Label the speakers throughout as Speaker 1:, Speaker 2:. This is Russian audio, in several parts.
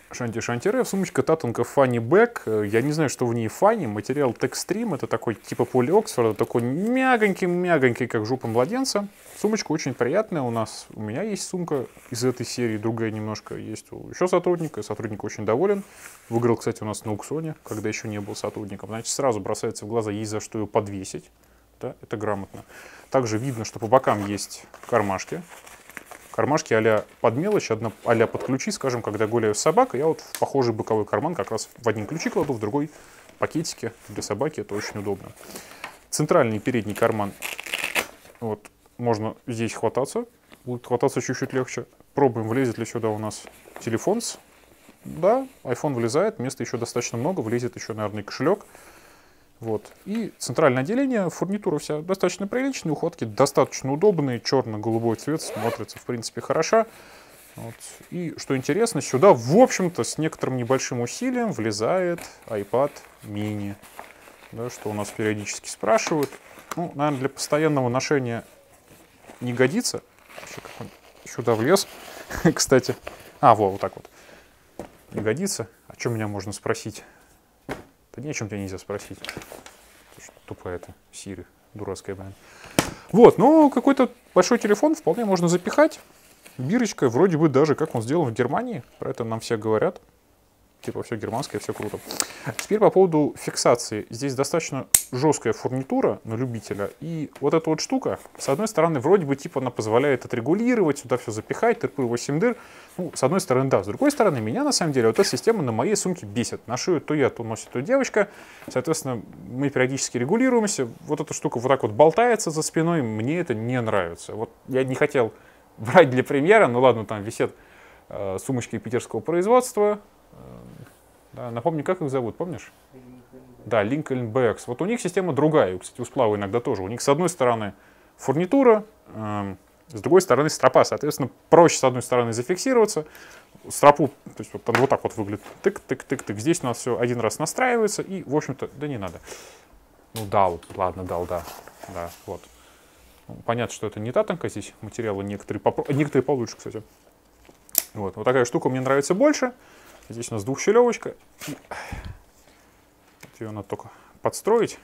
Speaker 1: Шанти-шантире, сумочка Tatanka Funny Bag. Я не знаю, что в ней фанни. Материал Textreme, это такой типа полиоксфорда, такой мягонький, как жопа младенца. Сумочка очень приятная у нас. У меня есть сумка из этой серии, другая немножко есть у еще сотрудника. Сотрудник очень доволен. Выиграл, кстати, у нас на аукционе, когда еще не был сотрудником. Значит, сразу бросается в глаза, есть за что ее подвесить. Да, это грамотно. Также видно, что по бокам есть кармашки. Кармашки а-ля под мелочь, а-ля под ключи, скажем, когда гуляю с собакой, я вот в похожий боковой карман как раз в один ключи кладу, в другой пакетики для собаки, это очень удобно. Центральный передний карман, вот, можно здесь хвататься, будет хвататься чуть-чуть легче. Пробуем, влезет ли сюда у нас телефон. Да, iPhone влезает, места еще достаточно много, влезет еще, наверное, и кошелек. Вот. И центральное отделение, фурнитура вся достаточно приличная, ухватки достаточно удобные, черно-голубой цвет, смотрится, в принципе, хорошо. Вот. И, что интересно, сюда, в общем-то, с некоторым небольшим усилием влезает iPad mini, да, что у нас периодически спрашивают. Ну, наверное, для постоянного ношения не годится. Еще как он сюда влез, кстати. Вот так вот. Не годится. О чем меня можно спросить? Да ни о чем тебя нельзя спросить. Тупая это Siri, дурацкая, блин. Вот, но какой-то большой телефон вполне можно запихать. Бирочкой, вроде бы даже как он сделан в Германии. Про это нам все говорят. Типа все германское, все круто. Теперь по поводу фиксации. Здесь достаточно жесткая фурнитура на любителя. И вот эта вот штука, с одной стороны, вроде бы типа она позволяет отрегулировать, сюда все запихать, тырпы 8 дыр. Ну, с одной стороны, да. С другой стороны, меня на самом деле вот эта система на моей сумке бесит. Ношу ее то я, то носит то девочка. Соответственно, мы периодически регулируемся. Вот эта штука вот так вот болтается за спиной. Мне это не нравится. Вот я не хотел брать для примера. Ну ладно, там висят сумочки питерского производства. Да, напомни, как их зовут, помнишь? Да, Lincoln Bags. Вот у них система другая, кстати, у Сплава иногда тоже. У них с одной стороны фурнитура, с другой стороны стропа. Соответственно, проще с одной стороны зафиксироваться. Стропу, то есть вот так вот выглядит. Тык-тык-тык-тык. Здесь у нас все один раз настраивается и, в общем-то, да не надо. Ну, дал, ладно, дал, да. Да, вот. Ну, понятно, что это не Tatanka, здесь материалы некоторые получше, кстати. Вот такая штука мне нравится больше. Здесь у нас двухщелевочка. Вот ее надо только подстроить.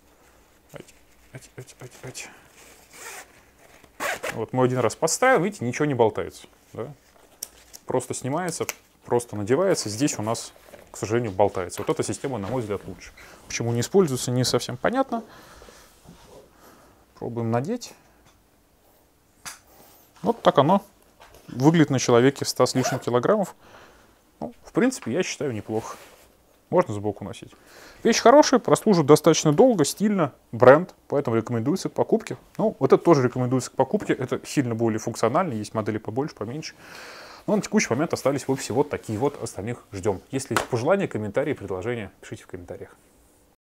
Speaker 1: Вот мы один раз подставил, видите, ничего не болтается. Да? Просто снимается, просто надевается. Здесь у нас, к сожалению, болтается. Вот эта система, на мой взгляд, лучше. Почему не используется, не совсем понятно. Пробуем надеть. Вот так оно выглядит на человеке в 100 с лишним килограммов. Ну, в принципе, я считаю, неплохо. Можно сбоку носить. Вещь хорошая, прослужит достаточно долго, стильно, бренд, поэтому рекомендуется к покупке. Ну, вот это тоже рекомендуется к покупке. Это сильно более функционально, есть модели побольше, поменьше. Но на текущий момент остались в офисе вот такие вот, остальных ждем. Если есть пожелания, комментарии, предложения, пишите в комментариях.